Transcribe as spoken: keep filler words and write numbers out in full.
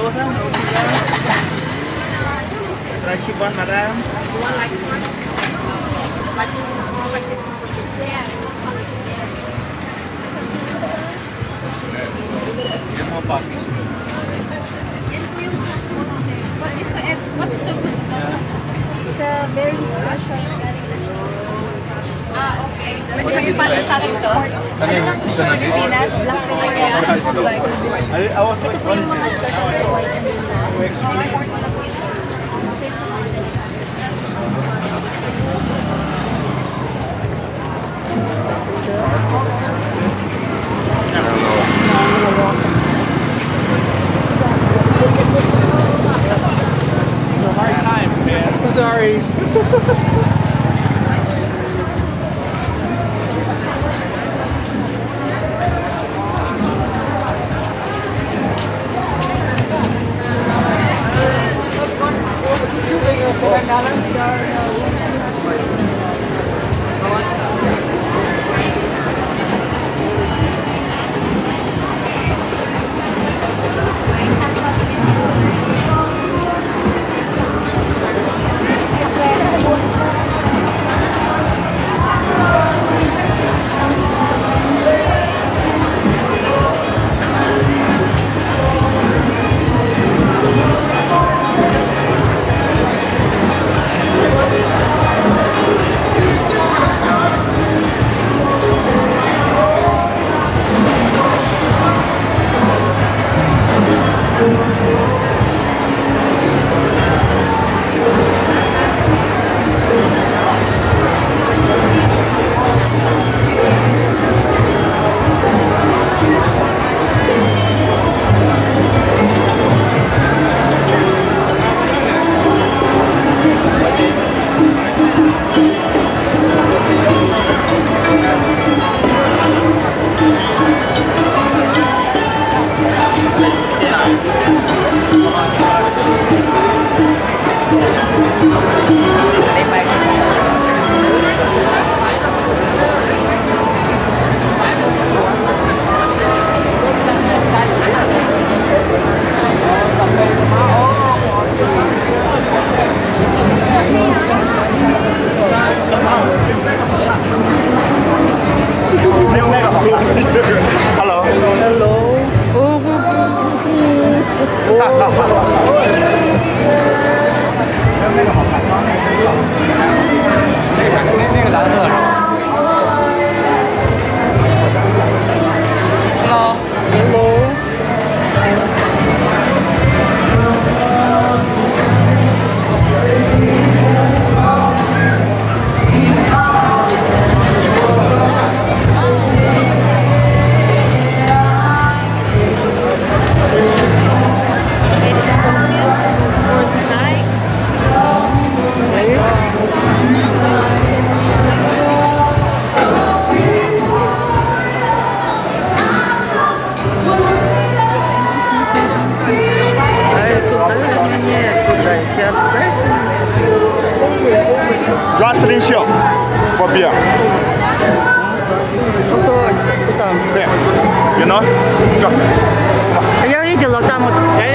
those, huh? No cigar. Try cheap one, madam. You want like one? Like like this? Yes. Get more puppies. What is so what is so good? It's a very special. Ah, okay. Pwede kami pasa sa atin to? Ano yung gusto natin? Pilipinas? I was like, what is Mga it? special for white and To explain. Kasi it's a Hard times, man. Sorry. Hello. Hello. Jocelyn Show for beer. Ito, ito. There. You know? Go. Kaya rin, dilaw tamo. Yeah,